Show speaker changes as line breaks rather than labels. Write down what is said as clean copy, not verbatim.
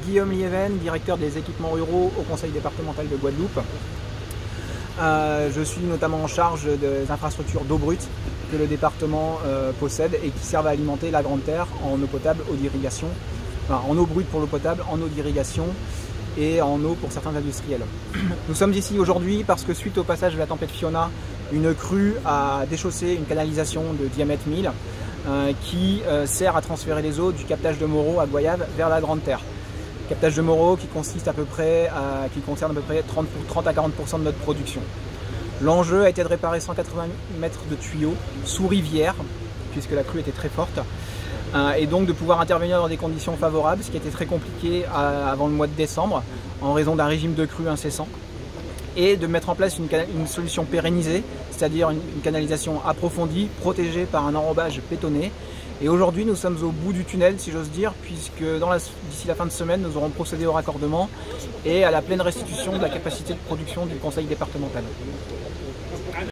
Guillaume Lieven, directeur des équipements ruraux au Conseil départemental de Guadeloupe. Je suis notamment en charge des infrastructures d'eau brute que le département possède et qui servent à alimenter la Grande Terre en eau potable, eau d'irrigation, enfin, en eau brute pour l'eau potable, en eau d'irrigation et en eau pour certains industriels. Nous sommes ici aujourd'hui parce que suite au passage de la tempête Fiona, une crue a déchaussé une canalisation de diamètre 1000 qui sert à transférer les eaux du captage de Moreau à Goyave vers la Grande Terre. Captage de Moreau qui consiste qui concerne à peu près 30 à 40% de notre production. L'enjeu a été de réparer 180 mètres de tuyaux sous rivière, puisque la crue était très forte, et donc de pouvoir intervenir dans des conditions favorables, ce qui était très compliqué avant le mois de décembre, en raison d'un régime de crue incessant, et de mettre en place une solution pérennisée, c'est-à-dire une canalisation approfondie, protégée par un enrobage bétonné. Et aujourd'hui, nous sommes au bout du tunnel, si j'ose dire, puisque d'ici la fin de semaine, nous aurons procédé au raccordement et à la pleine restitution de la capacité de production du conseil départemental.